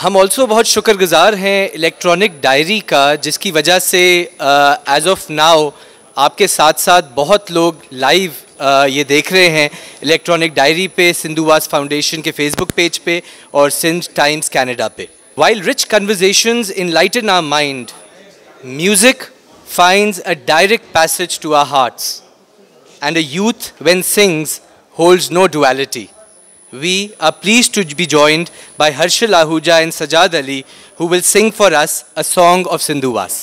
हम ऑल्सो बहुत शुक्रगुजार हैं इलेक्ट्रॉनिक डायरी का, जिसकी वजह से एज ऑफ नाउ आपके साथ साथ बहुत लोग लाइव ये देख रहे हैं इलेक्ट्रॉनिक डायरी पे, सिंधुवास फाउंडेशन के फेसबुक पेज पे और सिंध टाइम्स कनाडा पे। While rich conversations enlighten our mind, music finds a direct passage to our hearts, and a youth, when sings, holds no duality. We are pleased to be joined by Harshil Ahuja and Sajad Ali, who will sing for us a song of Sindhuwas.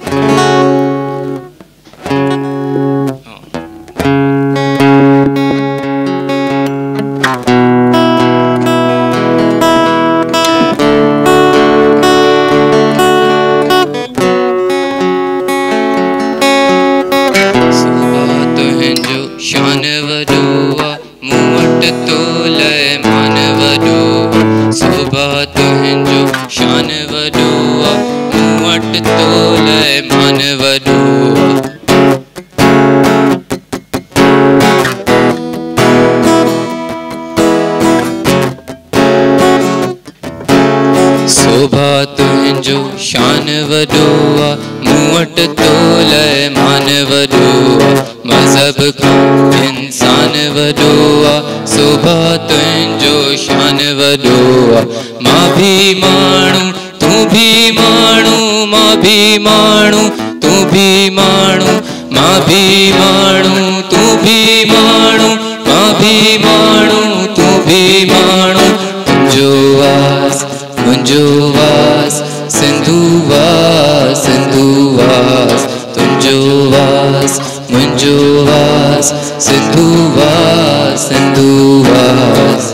शान वडुआ मुवट तोल मान वडुआ मजहब का इंसान वडुआ सुबह तुंजो शान वडुआ मां भी माणू तू भी माणू मां भी माणू तू भी माणू मां भी माणू तू भी माणू मां भी माणू तू भी माणू तुंजो वास मुंजो वास सिंधुवास सिंधुवास तुंजो वास मुंजो वास सिंधुवास सिंधुवास।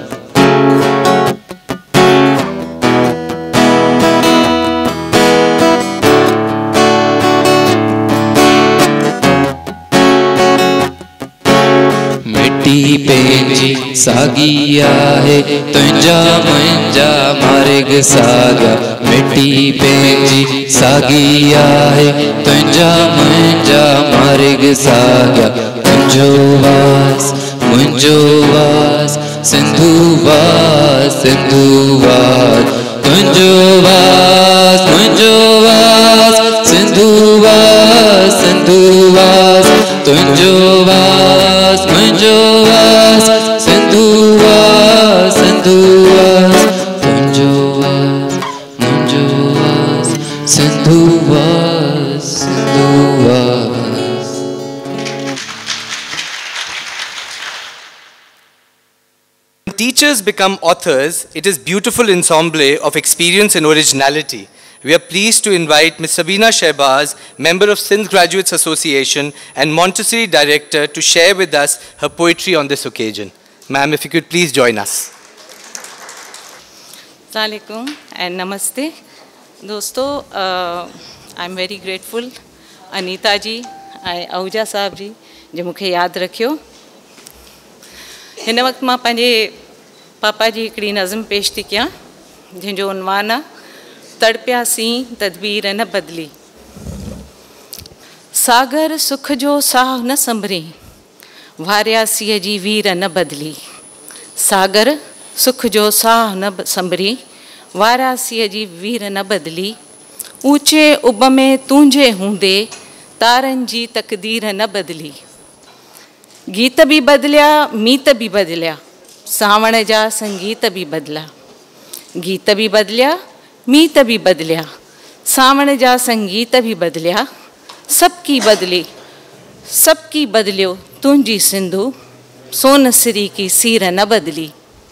मिट्टी पंहिंजी सागी आहे तुंहिंजा मुंहिंजा मार्ग साॻिया मिट्टी पंहिंजी सागी आहे तुंहिंजा मुंहिंजा मार्ग साॻिया तुंहिंजो वास मुंहिंजो वास सिंधुवास सिंधुवास तुंहिंजो वास मुंहिंजो वास सिंधुवास सिंधुवास तुंहिंजो वास मुंहिंजो वास सिंधुवास सिंधुवास तुंहिंजो वास मुंहिंजो वास सिंधुवास सिंधुवास। Teachers become authors, it is beautiful ensemble of experience and originality. We are pleased to invite Ms. Sabina Shehbaz, member of Sindh Graduates Association and Montessori director, to share with us her poetry on this occasion. Ma'am, if you could please join us. Assalamu alaikum and namaste. Dosto, I'm very grateful Anita ji and Ahuja sahab ji जो मुखे याद रखियो। हिन वक्त मां पंहिंजे पापा जी हिकिड़ी नज़म पेश थी कयां जंहिंजो उनवान आहे तड़पियासीं तदबीर न बदली। सागर सुख जो साह न संभरी वारियासीअ जी वीर न बदली। सागर सुख जो साह न संभरी वारियासीअ जी वीर न बदली। ऊंचे उब में तुंहिंजे हूंदे तारनि जी तक़दीर न बदली। गीत भी बदलिया मीत भी बदलिया सावण जा संगीत भी बदला। गीत भी बदलिया मीत भी बदलिया सावण जा संगीत भी बदलिया। सबकी बदली सबकी बदलियो तुंहिंजी सिंधु सोन सिरी की सीर न बदली।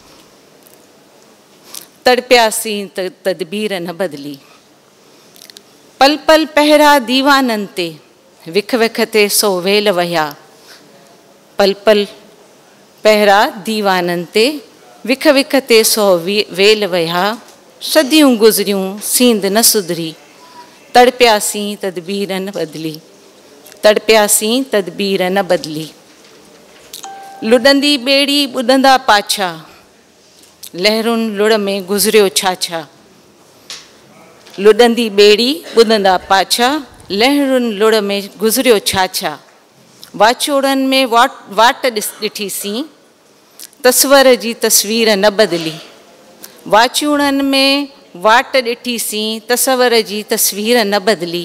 तड़पियासीं तदबीर न बदली। पल पल पहरा दीवाननि ते विख विख ते सो वेल वया। पल पल पहरा दीवाननि ते विख विख ते सो वेल वया। सदियूं गुज़रियूं सींद न सुधरी तड़पियासीं तदबीर न बदली। तड़पियासीं तदबीर न बदली। लुॾंदी ॿेड़ी ॿुॾंदा पाछा लहरुनि लुड़ में गुज़रियो छा छा। लुॾंदी ॿेड़ी ॿुॾंदा पाछा लहरुनि लुड़ में गुज़रियो छा छा। वाचोड़नि में वाट ॾिठीसीं तस्वर जी तस्वीर न बदली। वाचूड़नि में वाट ॾिठीसीं तसवर जी तस्वीर न बदिली,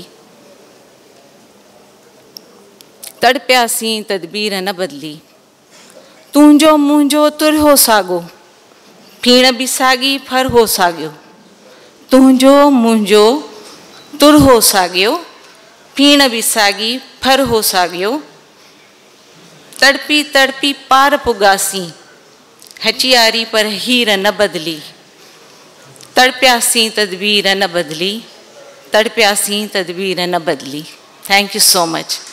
तड़पियासीं तदबीर न बदिली। तुंहिंजो मुंहिंजो तुर हो साॻियो, फीण बि साॻी फर हो साॻियो। तुंहिंजो मुंहिंजो तुर हो साॻियो, फीण बि साॻी फर हो साॻियो। तड़पी तड़पी पार पुॻासीं, हचियारी पर हीर न बदिली। तड़पियासीं तदबीर न बदिली, तड़पियासीं तदबीर न बदिली। Thank you so much.